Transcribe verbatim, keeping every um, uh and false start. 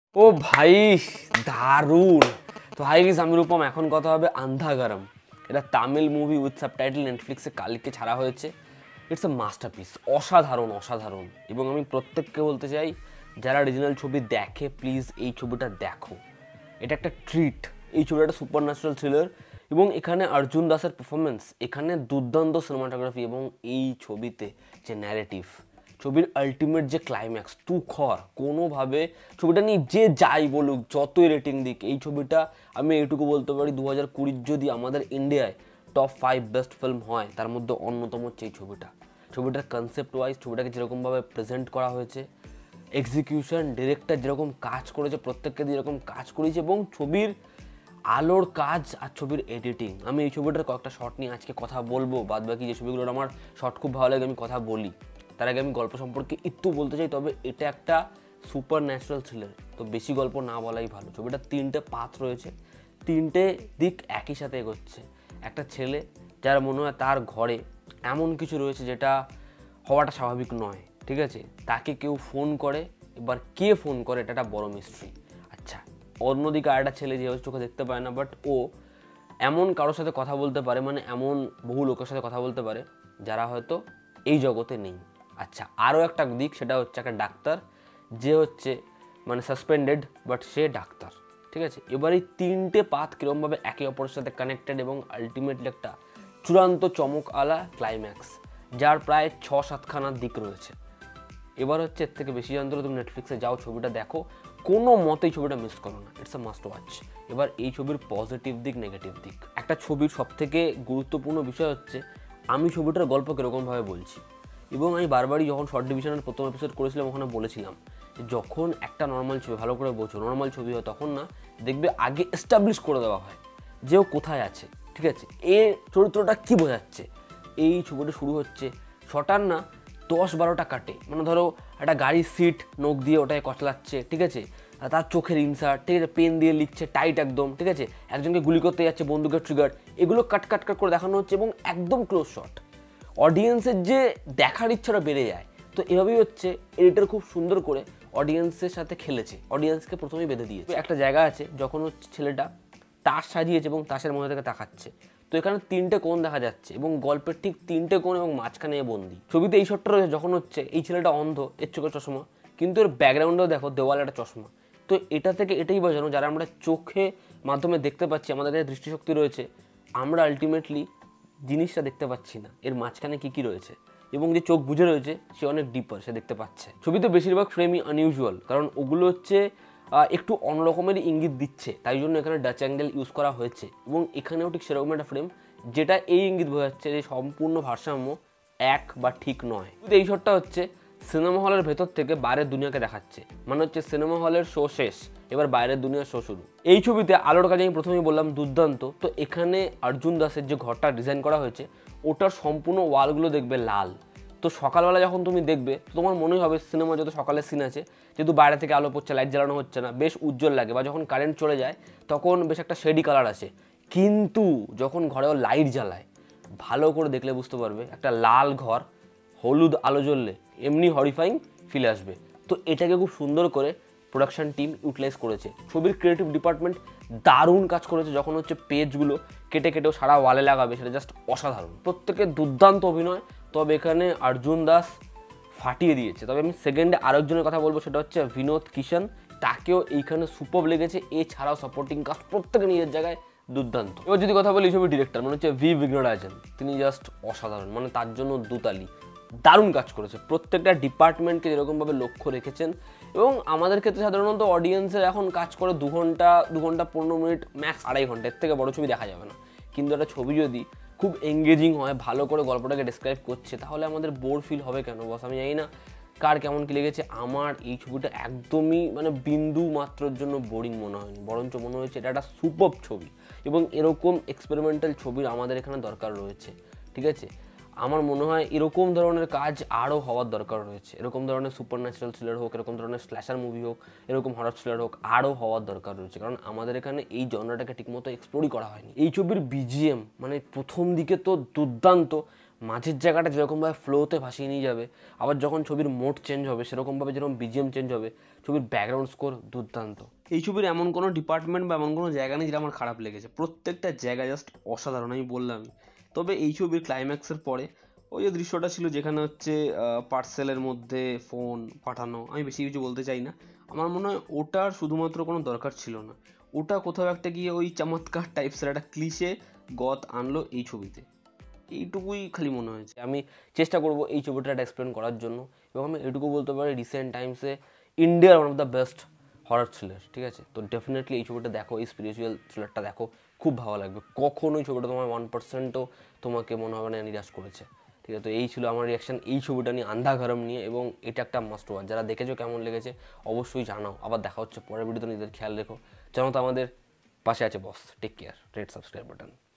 ও ভাই দারুণ। তো হাই গাইস, আমি রূপম। এখন কথা হবে আন্ধাগারাম। এটা তামিল মুভি উইথ সাবটাইটেল নেটফ্লিক্সে কালকে ছাড়া হয়েছে। ইটস এ মাস্টারপিস, অসাধারণ অসাধারণ। এবং আমি প্রত্যেককে বলতে চাই, যারা অরিজিনাল ছবি দেখে প্লিজ এই ছবিটা দেখো। এটা একটা ট্রিট। এই ছবিটা একটা সুপার ন্যাচারাল থ্রিলার এবং এখানে অর্জুন দাসের পারফরমেন্স, এখানে দুর্দান্ত সিনেমাটোগ্রাফি এবং এই ছবিতে যে ন্যারেটিভ, ছবির আলটিমেট যে ক্লাইম্যাক্স, তুখর কোনোভাবে ছবিটা নিয়ে যে যাই বলুক, যতই রেটিং দিক, এই ছবিটা আমি এইটুকু বলতে পারি দু হাজার কুড়ির যদি আমাদের ইন্ডিয়ায় টপ ফাইভ বেস্ট ফিল্ম হয় তার মধ্যে অন্যতম হচ্ছে এই ছবিটা। ছবিটার কনসেপ্ট ওয়াইজ ছবিটাকে যেরকমভাবে প্রেজেন্ট করা হয়েছে, এক্সিকিউশন, ডিরেক্টর যেরকম কাজ করেছে, প্রত্যেককে দিয়ে যেরকম কাজ করেছে, এবং ছবির আলোর কাজ আর ছবির এডিটিং। আমি এই ছবিটার কয়েকটা শট নিয়ে আজকে কথা বলবো, বাদ বাকি যে ছবিগুলোর আমার শট খুব ভালো লাগে আমি কথা বলি। তার আগে আমি গল্প সম্পর্কে একটু বলতে চাই, তবে এটা একটা সুপার ন্যাচারাল থ্রিলার, তো বেশি গল্প না বলাই ভালো। ছবিটা তিনটে পাত রয়েছে, তিনটে দিক একই সাথে এগোচ্ছে। একটা ছেলে যার মনে হয় তার ঘরে এমন কিছু রয়েছে যেটা হওয়াটা স্বাভাবিক নয়, ঠিক আছে, তাকে কেউ ফোন করে, এবার কে ফোন করে এটা একটা বড় মিস্ট্রি। আচ্ছা, অন্যদিকে আরেকটা ছেলে যে হচ্ছে চোখে দেখতে পায় না, বাট ও এমন কারোর সাথে কথা বলতে পারে, মানে এমন বহু লোকের সাথে কথা বলতে পারে যারা হয়তো এই জগতে নেই। আচ্ছা, আরও একটা দিক, সেটা হচ্ছে একটা ডাক্তার যে হচ্ছে মানে সাসপেন্ডেড, বাট সে ডাক্তার, ঠিক আছে। এবার এই তিনটে পাত কীরকমভাবে একে অপরের সাথে কানেক্টেড এবং আলটিমেটলি একটা চূড়ান্ত চমক আলা ক্লাইম্যাক্স, যার প্রায় ছ সাতখানার দিক রয়েছে। এবার হচ্ছে এর থেকে বেশি জানতে হলে তুমি নেটফ্লিক্সে যাও, ছবিটা দেখো, কোনো মতেই ছবিটা মিস করো না, ইটস আ মাস্ট ওয়াচ। এবার এই ছবির পজিটিভ দিক, নেগেটিভ দিক। একটা ছবির সবথেকে গুরুত্বপূর্ণ বিষয় হচ্ছে আমি ছবিটার গল্প কীরকমভাবে বলছি। এবং আমি বারবারই যখন শর্ট ডিভিশনের প্রথম এপিসোড করেছিলাম ওখানে বলেছিলাম যে যখন একটা নর্মাল ছবি, ভালো করে বোঝো, নর্মাল ছবি হয় তখন না দেখবে আগে এস্টাবলিশ করে দেওয়া হয় যে ও কোথায় আছে, ঠিক আছে, এ চরিত্রটা কী বোঝাচ্ছে। এই ছবিটা শুরু হচ্ছে শটার না দশ বারোটা কাটে, মানে ধরো একটা গাড়ির সিট নোক দিয়ে ওটাকে কচলাচ্ছে, ঠিক আছে, তার চোখের ইনসার্ট, ঠিক আছে, পেন দিয়ে লিখছে টাইট একদম, ঠিক আছে, একজনকে গুলি করতে যাচ্ছে, বন্দুকের ট্রিগার, এগুলো কাট কাট কাট করে দেখানো হচ্ছে এবং একদম ক্লোজ শট। অডিয়েন্সের যে দেখার ইচ্ছাটা বেড়ে যায়। তো এভাবেই হচ্ছে এডিটর খুব সুন্দর করে অডিয়েন্সের সাথে খেলেছে, অডিয়েন্সকে প্রথমেই বেঁধে দিয়েছে। একটা জায়গা আছে যখন হচ্ছে ছেলেটা তাস সাজিয়েছে এবং তাসের মধ্যে থেকে তাকাচ্ছে, তো এখানে তিনটে কোণ দেখা যাচ্ছে এবং গল্পের ঠিক তিনটে কোণ এবং মাঝখানে বন্দি। ছবিতে এই শটটা রয়েছে যখন হচ্ছে এই ছেলেটা অন্ধ, এর চোখে চশমা, কিন্তু এর ব্যাকগ্রাউন্ডেও দেখো দেওয়ালে একটা চশমা। তো এটা থেকে এটাই বোঝানো, যারা আমরা চোখে মাধ্যমে দেখতে পাচ্ছি, আমাদের কাছে দৃষ্টিশক্তি রয়েছে, আমরা আলটিমেটলি জিনিসটা দেখতে পাচ্ছি না, এর মাঝখানে কী কী রয়েছে, এবং যে চোখ বুঝে রয়েছে সে অনেক ডিপার, সে দেখতে পাচ্ছে। ছবিতে বেশিরভাগ ফ্রেমই আনইউজুয়াল, কারণ ওগুলো হচ্ছে একটু অন্যরকমেরই ইঙ্গিত দিচ্ছে, তাই জন্য এখানে ডাচ অ্যাঙ্গেল ইউজ করা হয়েছে। এবং এখানেও ঠিক সেরকম একটা ফ্রেম যেটা এই ইঙ্গিত বোঝাচ্ছে যে সম্পূর্ণ ভারসাম্য এক বা ঠিক নয়। এই শটটা হচ্ছে সিনেমা হলের ভেতর থেকে বাইরের দুনিয়াকে দেখাচ্ছে, মানে হচ্ছে সিনেমা হলের শো শেষ, এবার বাইরের দুনিয়ার শো শুরু। এই ছবিতে আলোর কাজ আমি প্রথমেই বললাম দুর্দান্ত। তো এখানে অর্জুন দাসের যে ঘরটা ডিজাইন করা হয়েছে ওটার সম্পূর্ণ ওয়ালগুলো দেখবে লাল। তো সকালবেলা যখন তুমি দেখবে তোমার মনেই হবে সিনেমা যত সকালের সিন আছে, যেহেতু বাইরে থেকে আলো পড়ছে, লাইট জ্বালানো হচ্ছে না, বেশ উজ্জ্বল লাগে, বা যখন কারেন্ট চলে যায় তখন বেশ একটা শেডি কালার আসে। কিন্তু যখন ঘরেও লাইট জ্বালায় ভালো করে দেখলে বুঝতে পারবে একটা লাল ঘর হলুদ আলো জ্বললে এমনি হরিফাইং ফিল আসবে। তো এটাকে খুব সুন্দর করে প্রোডাকশন টিম ইউটিলাইজ করেছে। ছবির ক্রিয়েটিভ ডিপার্টমেন্ট দারুণ কাজ করেছে, যখন হচ্ছে পেজগুলো কেটে কেটেও সারা ওয়ালে লাগাবে, সেটা জাস্ট অসাধারণ। প্রত্যেকের দুর্দান্ত অভিনয়, তবে এখানে অর্জুন দাস ফাটিয়ে দিয়েছে। তবে আমি সেকেন্ডে আরেকজনের কথা বলবো, সেটা হচ্ছে বিনোদ কিষাণ, তাকেও এইখানে সুপার লেগেছে। এছাড়াও সাপোর্টিং কাস্ট প্রত্যেকে নিজের জায়গায় দুর্দান্ত। এবার যদি কথা বলি এই ছবির ডিরেক্টর, মানে হচ্ছে ভি বিঘ্নরাজন, তিনি জাস্ট অসাধারণ, মানে তার জন্য দুতালি, দারুণ কাজ করেছে। প্রত্যেকটা ডিপার্টমেন্টকে যেরকমভাবে লক্ষ্য রেখেছেন, এবং আমাদের ক্ষেত্রে সাধারণত অডিয়েন্সের এখন কাজ করে দু ঘন্টা দু ঘন্টা পনেরো মিনিট ম্যাক্স আড়াই ঘন্টা, এর থেকে বড় ছবি দেখা যাবে না। কিন্তু একটা ছবি যদি খুব এঙ্গেজিং হয়, ভালো করে গল্পটাকে ডেসক্রাইব করছে, তাহলে আমাদের বোর ফিল হবে কেন বস? আমি জানি না কার কেমন কী লেগেছে, আমার এই ছবিটা একদমই মানে বিন্দু মাত্রর জন্য বোরিং মনে হয়নি, বরঞ্চ মনে হয়েছে এটা একটা সুপার ছবি। এবং এরকম এক্সপেরিমেন্টাল ছবির আমাদের এখানে দরকার রয়েছে, ঠিক আছে। আমার মনে হয় এরকম ধরনের কাজ আরও হওয়ার দরকার রয়েছে। এরকম ধরনের সুপার ন্যাচারাল থ্রিলার হোক, এরকম ধরনের স্ল্যাশার মুভি হোক, এরকম হরর থ্রিলার হোক, আরও হওয়ার দরকার রয়েছে, কারণ আমাদের এখানে এই জনরাটাকে ঠিকমতো এক্সপ্লোরই করা হয়নি। এই ছবির বিজিএম মানে প্রথম দিকে তো দুর্দান্ত, মাঝের জায়গাটা যেরকমভাবে ফ্লোতে ভাসিয়ে নিয়ে যাবে, আবার যখন ছবির মোড চেঞ্জ হবে সেরকমভাবে যেরকম বিজিএম চেঞ্জ হবে, ছবির ব্যাকগ্রাউন্ড স্কোর দুর্দান্ত। এই ছবির এমন কোনো ডিপার্টমেন্ট বা এমন কোনো জায়গা নেই যেটা আমার খারাপ লেগেছে, প্রত্যেকটা জায়গা জাস্ট অসাধারণ, আমি বললাম। তবে এই ছবির ক্লাইম্যাক্সের পরে ওই যে দৃশ্যটা ছিল যেখানে হচ্ছে পার্সেলের মধ্যে ফোন পাঠানো, আমি বেশি কিছু বলতে চাই না, আমার মনে হয় ওটার শুধুমাত্র কোনো দরকার ছিল না। ওটা কোথাও একটা গিয়ে ওই চমৎকার টাইপসের একটা ক্লিশে গত আনলো এই ছবিতে, এইটুকুই খালি মনে হয়েছে। আমি চেষ্টা করবো এই ছবিটা এক্সপ্লেন করার জন্য, এবং আমি এটুকু বলতে পারি রিসেন্ট টাইমসে ইন্ডিয়ার one of the best horror thriller, ঠিক আছে? তো ডেফিনেটলি এই ছবিটা দেখো, এই স্পিরিচুয়াল থ্রিলারটা দেখো, খুব ভালো লাগবে। কখনোই ছবিটা তোমার ওয়ান পার্সেন্টও তোমাকে মনে হবে না নিরাশ করেছে, ঠিক আছে? তো এই ছিল আমার রিয়াকশান এই ছবিটা নিয়ে, আন্ধাঘরম নিয়ে, এবং এটা একটা মাস্ট ওয়াচ। যারা দেখেছো কেমন লেগেছে অবশ্যই জানাও। আবার দেখা হচ্ছে পরের ভিডিওতে, নিজেদের খেয়াল রেখো, যেন তো আমাদের পাশে আছে boss. Take care, red subscribe button.